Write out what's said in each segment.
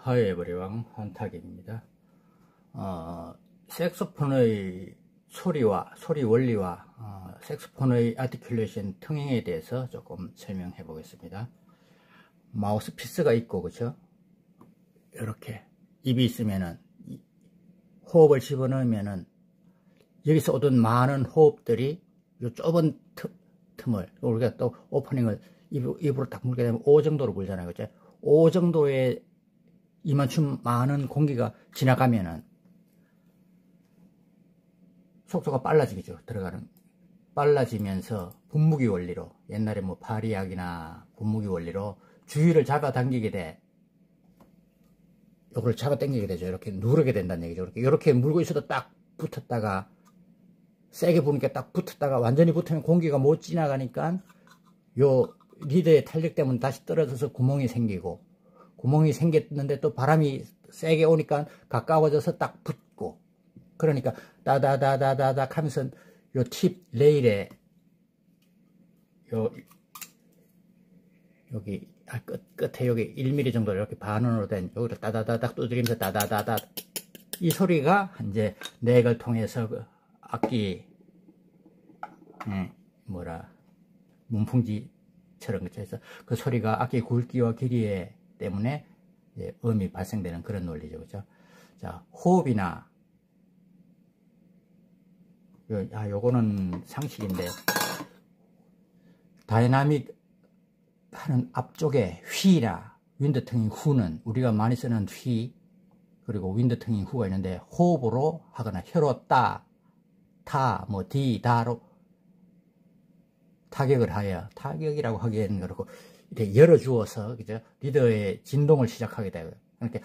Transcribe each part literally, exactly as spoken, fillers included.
하이 에브리왕 한탁입니다. 어, 색소폰의 소리와 소리 원리와 어, 색소폰의 아티큘레이션 텅잉에 대해서 조금 설명해 보겠습니다. 마우스피스가 있고, 그쵸? 이렇게 입이 있으면은 호흡을 집어넣으면은 여기서 오던 많은 호흡들이 요 좁은 틈, 틈을 우리가 또 오프닝을 입, 입으로 딱 물게 되면 오 정도로 물잖아요, 그죠? 오 정도의 이만큼 많은 공기가 지나가면은 속도가 빨라지겠죠. 들어가는 빨라지면서 분무기 원리로, 옛날에 뭐 파리약이나 분무기 원리로 주위를 잡아당기게 돼. 요걸 잡아당기게 되죠. 이렇게 누르게 된다는 얘기죠. 이렇게, 이렇게 물고 있어도 딱 붙었다가 세게 부니까 딱 붙었다가 완전히 붙으면 공기가 못 지나가니까 요 리드의 탄력 때문에 다시 떨어져서 구멍이 생기고, 구멍이 생겼는데 또 바람이 세게 오니까 가까워져서 딱 붙고, 그러니까 다다다다다닥 하면서 요 팁 레일에 요 여기 끝, 끝에 여기 일 밀리미터 정도 이렇게 반원으로 된 여기를 따다다닥 두드리면서 다다다다 이 소리가 이제 넥을 통해서 그 악기 예, 뭐라 문풍지처럼 그쵸 해서 그 소리가 악기 굵기와 길이 때문에 이제 음이 발생되는 그런 논리죠, 그죠? 자, 호흡이나 요, 아, 요거는 상식인데, 다이나믹 하는 앞쪽에 휘나 윈드 텅잉 후는 우리가 많이 쓰는 휘, 그리고 윈드 텅잉 후가 있는데, 호흡으로 하거나 혀로 따, 타, 뭐 디, 다로 타격을 하여, 타격이라고 하기에는 그렇고 이렇게 열어주어서, 그죠? 리더의 진동을 시작하게 되고요. 그렇게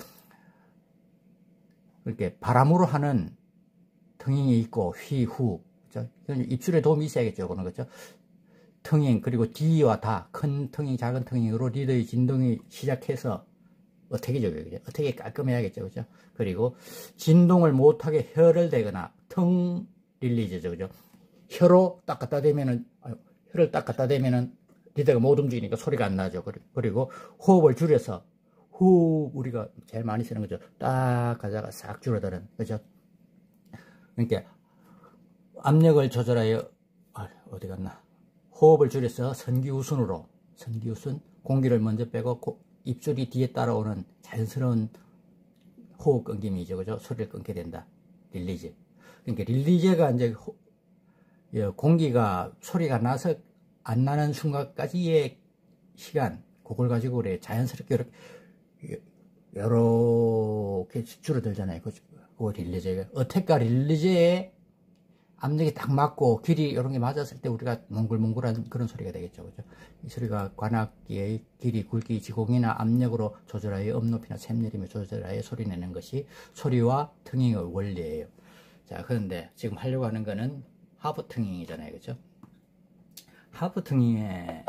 이렇게 바람으로 하는 텅잉이 있고 휘, 후, 그죠? 입술에 도움이 있어야겠죠, 그거는, 그죠? 텅잉, 그리고 디와 다, 큰 텅잉, 작은 텅잉으로 리더의 진동이 시작해서 어택이죠, 그죠? 어택이 깔끔해야겠죠, 그죠? 그리고 진동을 못하게 혀를 대거나 텅 릴리즈죠, 그죠? 혀로 딱 갖다 대면은, 혀를 딱 갖다 대면은 리더가 못 움직이니까 소리가 안 나죠. 그리고 호흡을 줄여서, 후, 우리가 제일 많이 쓰는 거죠. 딱 가다가 싹 줄어드는, 그죠? 그러니까 압력을 조절하여, 아, 어디 갔나? 호흡을 줄여서 선기우순으로, 선기우순, 공기를 먼저 빼고 고, 입술이 뒤에 따라오는 자연스러운 호흡 끊김이죠, 그죠? 소리를 끊게 된다. 릴리즈. 그러니까 릴리즈가 이제 호, 공기가 소리가 나서 안 나는 순간까지의 시간, 그걸 가지고 그래 자연스럽게 이렇게 이렇게 줄어들잖아요. 그, 그 릴리즈가 어택과 릴리즈의 압력이 딱 맞고 길이 이런 게 맞았을 때 우리가 몽글몽글한 그런 소리가 되겠죠, 그죠? 이 소리가 관악기의 길이, 굵기, 지공이나 압력으로 조절하여 음높이나 샘내림을 조절하여 소리 내는 것이 소리와 텅잉의 원리예요. 자, 그런데 지금 하려고 하는 거는 하프 텅잉이잖아요, 그죠? 하프 텅잉을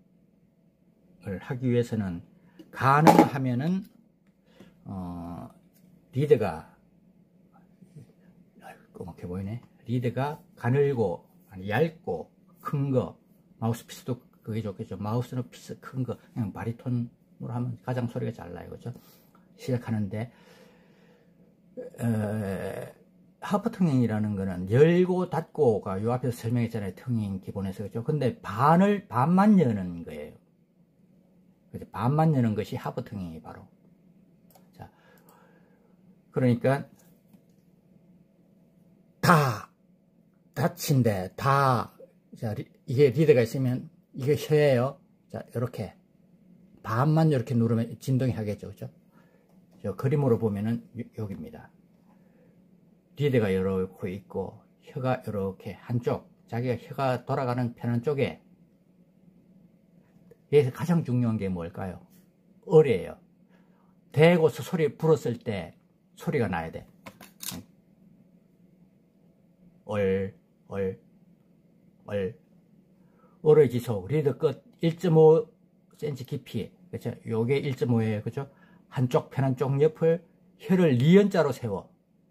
하기 위해서는 가능하면은 어, 리드가 꼬맣게 보이네. 리드가 가늘고 아니, 얇고 큰 거, 마우스피스도 그게 좋겠죠. 마우스는 피스 큰 거, 그냥 바리톤으로 하면 가장 소리가 잘 나요, 그죠? 시작하는데 에, 하프 텅잉이라는 거는 열고 닫고가 요 앞에서 설명했잖아요. 텅잉 기본에서, 그죠? 근데 반을 반만 여는 거예요. 그죠? 반만 여는 것이 하프 텅잉이 바로. 자, 그러니까 다 닫힌데 다, 자, 이게 리드가 있으면 이게 혀예요. 자, 이렇게 반만 이렇게 누르면 진동이 하겠죠, 그죠? 저 그림으로 보면은 여기입니다. 리드가 이렇게 있고 혀가 이렇게 한쪽, 자기가 혀가 돌아가는 편한 쪽에, 여기서 가장 중요한 게 뭘까요? 얼이에요. 대고서 소리 불었을 때 소리가 나야 돼. 얼, 얼, 얼. 얼의 지속, 리드 끝 일 점 오 센티미터 깊이, 그쵸? 요게 일 점 오예요, 그죠? 한쪽 편 한쪽 옆을 혀를 니은자로 세워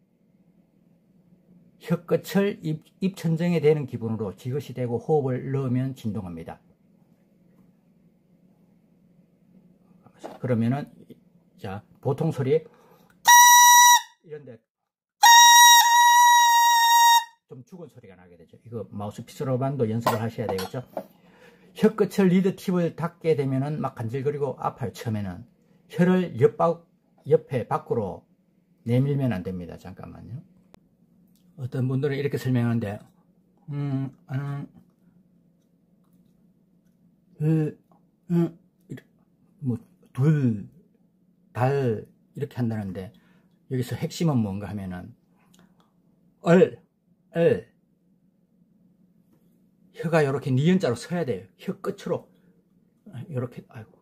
혀 끝을 입, 입천정에 대는 기분으로 지그시 대고 호흡을 넣으면 진동합니다. 그러면은 자, 보통 소리 이런데 좀 죽은 소리가 나게 되죠. 이거 마우스피스로만도 연습을 하셔야 되겠죠. 혀끝을 리드 팁을 닫게 되면은 막 간질거리고 아파요. 처음에는 혀를 옆, 옆에 밖으로 내밀면 안 됩니다. 잠깐만요. 어떤 분들은 이렇게 설명하는데 음, 음, 음, 음, 뭐, 둘, 달, 이렇게 한다는데, 여기서 핵심은 뭔가 하면은, 얼, 얼, 혀가 이렇게 니은자로 서야 돼요. 혀 끝으로. 이렇게, 아이고.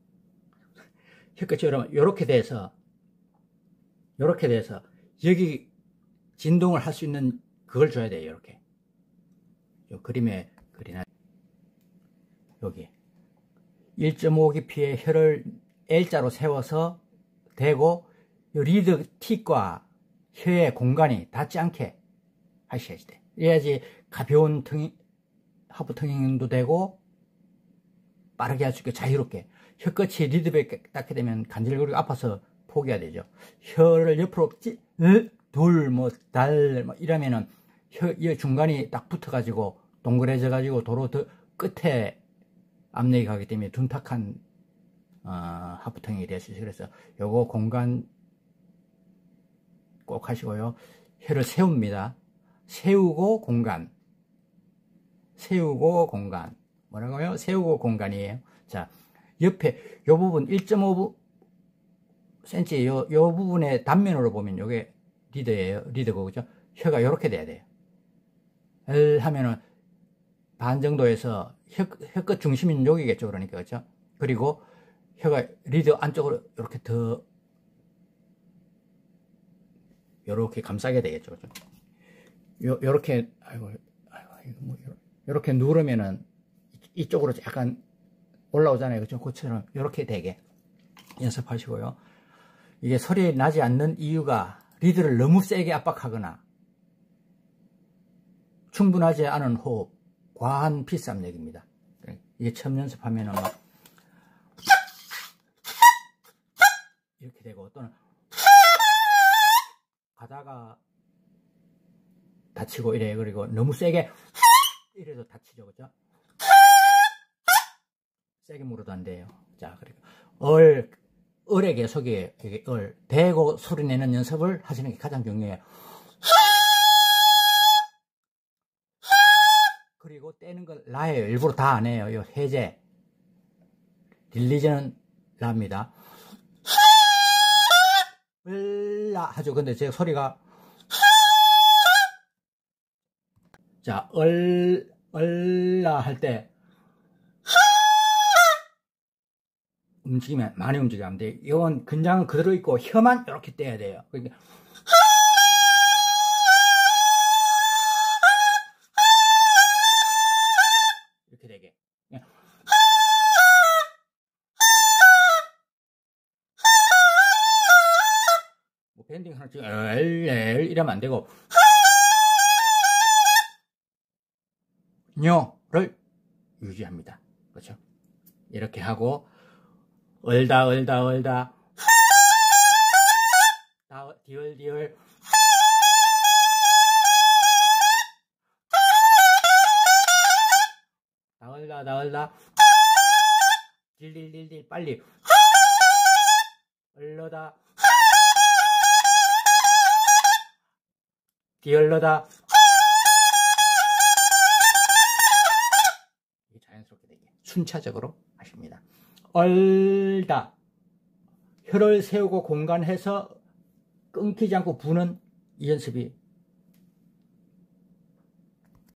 혀 끝으로, 이렇게 돼서, 이렇게 돼서, 여기 진동을 할 수 있는 그걸 줘야 돼요. 이렇게. 요 그림에 그리나, 여기. 일 점 오 깊이의 혀를 L자로 세워서 대고 리드 팁과 혀의 공간이 닿지 않게 하셔야지 돼. 이래야지 가벼운 텅, 하부 텅잉도 되고 빠르게 할 수 있게 자유롭게. 혀끝이 리드백에 닿게 되면 간질거리고 아파서 포기해야 되죠. 혀를 옆으로 찌, 둘, 뭐, 달, 뭐 이러면은 혀, 이 중간이 딱 붙어가지고 동그래져가지고 도로 더 끝에 압력이 가기 때문에 둔탁한 어, 하부텅이 될 수 있어요. 그래서 요거 공간 꼭 하시고요. 혀를 세웁니다. 세우고 공간. 세우고 공간. 뭐라고요? 세우고 공간이에요. 자, 옆에 요 부분 일 점 오 센티미터 요, 요 부분의 단면으로 보면 요게 리드예요. 리드고, 그죠? 혀가 요렇게 돼야 돼요. L 하면은 반 정도에서 혀, 혀끝 중심인 여기겠죠. 그러니까, 그죠? 그리고 혀가 리드 안쪽으로 이렇게 더 요렇게 감싸게 되겠죠. 그죠? 요, 요렇게, 아이고, 아이고, 이거 뭐, 요렇게 누르면은 이쪽으로 약간 올라오잖아요. 그죠? 그처럼 요렇게 되게 연습하시고요. 이게 소리 나지 않는 이유가 리드를 너무 세게 압박하거나 충분하지 않은 호흡, 과한 피스 압력입니다. 이게 처음 연습하면은 막 이렇게 되고 또는 가다가 다치고 이래. 그리고 너무 세게 이래도 다치죠. 그죠? 세게 물어도 안 돼요. 자, 그리고 얼, 얼의 계속이에요. 이게 얼, 대고 소리 내는 연습을 하시는 게 가장 중요해요. 그리고 떼는 걸 라예요. 일부러 다 안 해요. 요 해제. 릴리즈는 라입니다. 얼라 하죠. 근데 제 소리가 자, 얼, 얼라 할 때 움직이면 많이 움직이면 안 돼요. 이건 근장은 그대로 있고 혀만 이렇게 떼야 돼요. 그러니까 이렇게 되게. 뭐 밴딩 하나 찍어 엘엘 이러면 안 되고 녀를 유지합니다. 그렇죠? 이렇게 하고 얼다 얼다 얼다 다 디얼 디얼 다 얼다 다 얼다 딜딜딜딜 빨리 얼러다 디얼러다 자연스럽게 되게 순차적으로 하십니다. 얼다 혀를 세우고 공간해서 끊기지 않고 부는 이 연습이